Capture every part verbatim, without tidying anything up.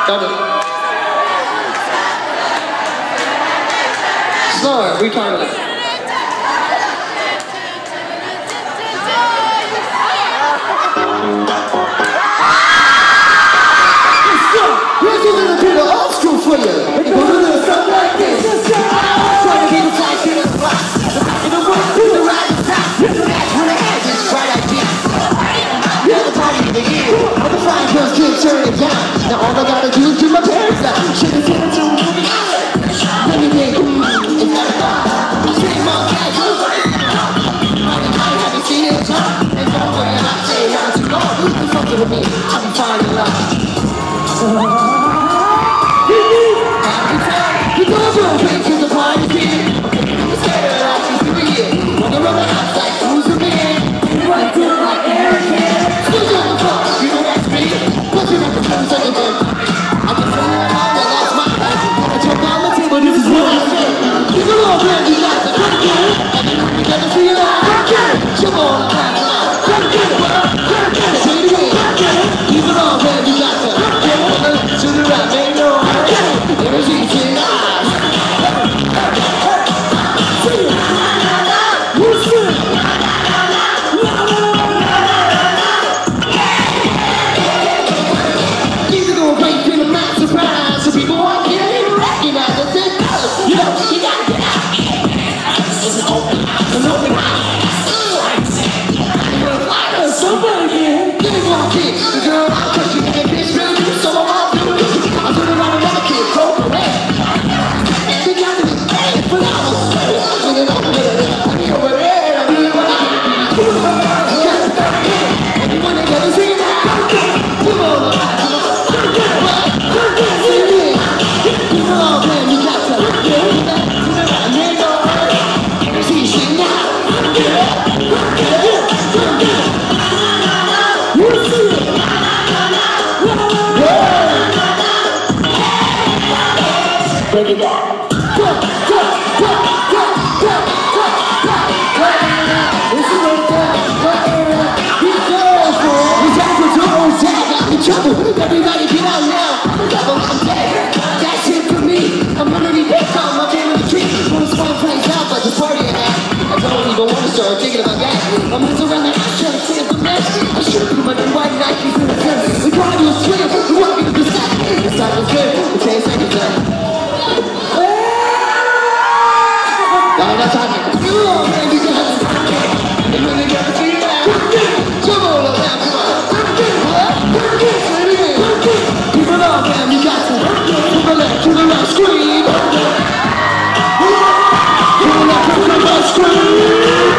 Double. Slower, retard it. Here's a little bit of old school for you. It goes a little something like this. Trying to get a flash in the block. In the world, to the right and top. That's when I had this bright idea. You're the party of the year. All the fine girls can't turn it down. Now all I gotta do is do my parents out. Should've seen it to me. Let me think, it's not a thought. Same old guy, you I haven't seen it, huh? And don't worry about saying how to go. Who's the fucking with me? I'll be fine in love. Happy time, you go to to the party here. I'm scared of you through the year. When I run the house like who's a man? Right to like Eric here. Who's on the floor? You know that's me. Pushing up the phone second then. I can tell you all that that's my life. I took down the table, this is what I said. You know all that you got to come get it. And then you never see it all. Come get it. Come on, come on. Come get it, well, come get it. Say it again. Come get it. You know all that you got to come get it. To the right, man, no. Never see it in the eyes. These are the great thing of my surprise. So people want to get it, recognize that they know. You know, you gotta get out. It's an open house, an open house. You're gonna find us somebody again. Give me one kid, the girl out, cause you can bitch real good, so I'm all doing it. I'm doing it on another kid, go for it. They got to be paid, but I was straight. I'm doing it over there, I'm doing it over there, I'm doing it over there. And you wanna get a sing it out? Come on, come on. You know, man, you got to get it back to the right, man, go ahead. See, sing now. Get it, get it, get it. You see it. Break it down. Go, go, go, go, go, go, go. This is what it does. He goes for it. He's out for two old tag. I'm in trouble. Everybody get out now. I'm a double, I'm dead. That's it for me. I'm gonna be big on my family tree. Wanna spawn plays out like a party and that. I don't even wanna start thinking about that. I'm just around the house trying to clean up the mess. I should put my new white Nikes in the tent. We call you a swim. We want you to be set. It's time to swim. It's ten seconds left. Now that's how you come on, man, you got to come on. And when they got to see that, come on, now, come on. What? Say it again. Keep it on, man, you got to. To the left, to the right, scream. To the left, to the right, scream.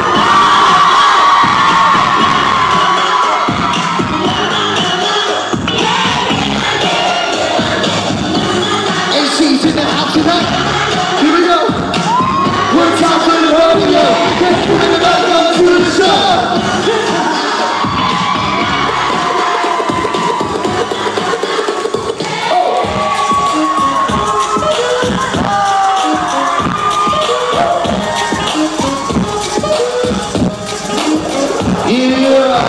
A C's in the house tonight. Here we go. One time for the rodeo, let's bring it back up to the show. Yeah,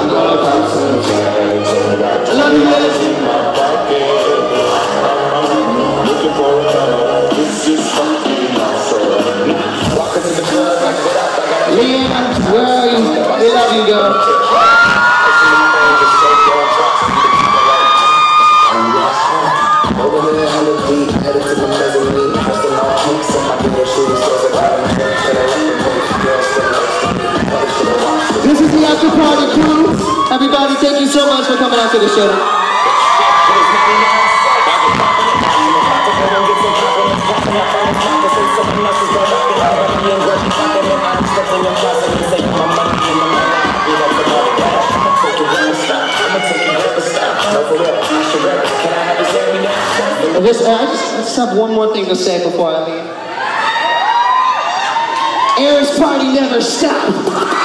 I love you guys. Looking for a color, this is something. Liam, where are you? We love you, girl. Over there, I look deep, headed to the mezzanine. Just in my cheeks, and my bigger shoes. This is the after party crew. Everybody, thank you so much for coming out to the show. I just, I just, I just have one more thing to say before I leave. Aaron's party never stopped.